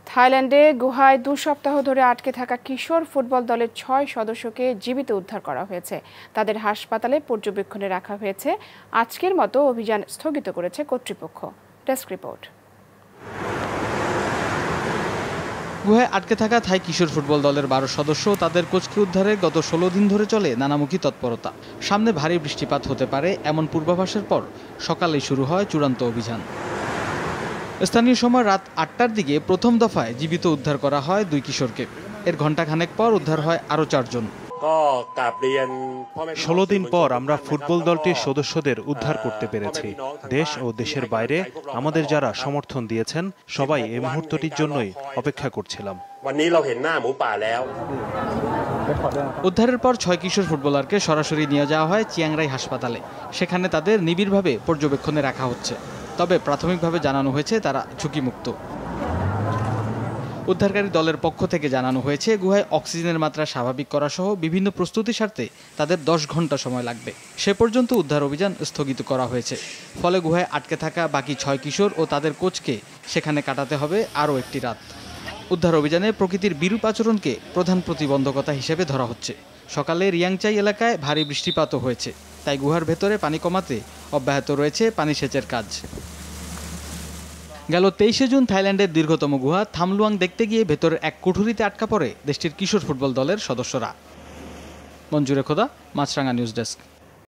থাইল্যান্ডে গুহায় 2 সপ্তাহ ধরে আটকে থাকা কিশোর ফুটবল দলের 6 সদস্যকে জীবিত উদ্ধার করা হয়েছে। তাদের হাসপাতালে পর্যবেক্ষণে রাখা হয়েছে। আজকের মতো অভিযান স্থগিত করেছে কর্তৃপক্ষ। Desk report. গুহায় আটকে থাকা থাই কিশোর ফুটবল দলের 12 সদস্য তাদের কোচকে উদ্ধারে গত 16 দিন ধরে চলে নানামুখী তৎপরতা। সামনে ভারী বৃষ্টিপাত হতে পারে এমন পূর্বাভাসের পর সকালেই শুরু হয় চূড়ান্ত অভিযান। স্থানীয় সময় রাত 8টার দিকে প্রথম দফায় জীবিত উদ্ধার করা হয় 2 কিশোরকে। এর ঘণ্টাখানেক পর উদ্ধার হয় আরও 4 জন। 16 দিন পর আমরা ফুটবল দলটির সদস্যদের উদ্ধার করতে পেরেছি। দেশ ও দেশের বাইরে আমাদের যারা সমর্থন দিয়েছেন সবাই এই মুহূর্তটির জন্যই অপেক্ষা করছিলাম। উদ্ধারের পর 6 কিশোর ফুটবলারকে সরাসরি নিয়ে যাওয়া হয় চিয়াংরাই হাসপাতালে। সেখানে তাদের নিবিড়ভাবে পর্যবেক্ষণে রাখা হচ্ছে। তবে প্রাথমিকভাবে জানানো হয়েছে তারা ঝুঁকিমুক্ত। উদ্ধারকারী দলের পক্ষ থেকে জানানো হয়েছে গুহায় অক্সিজেনের মাত্রা স্বাভাবিক করা সহ বিভিন্ন প্রস্তুতি স্বার্থে তাদের 10 ঘন্টা সময় লাগবে। সে পর্যন্ত উদ্ধার অভিযান স্থগিত করা হয়েছে। ফলে গুহায় আটকে থাকা বাকি 6 কিশোর ও তাদের কোচকে সেখানে কাটাতে হবে আরও একটি রাত। উদ্ধার অভিযানে প্রকৃতির বিরূপ আচরণকে প্রধান প্রতিবন্ধকতা হিসেবে ধরা হচ্ছে। সকালে রিয়াংচাই এলাকায় ভারী বৃষ্টিপাতও হয়েছে, তাই গুহার ভেতরে পানি কমাতে অব্যাহত রয়েছে পানি সেচের কাজ। গেল 23শে জুন থাইল্যান্ডের দীর্ঘতম গুহা থামলুয়াং দেখতে গিয়ে ভেতরের এক কুঠুরিতে আটকা পড়ে দেশটির কিশোর ফুটবল দলের সদস্যরা। মঞ্জুরে খোদা, মাছরাঙ্গা নিউজ ডেস্ক।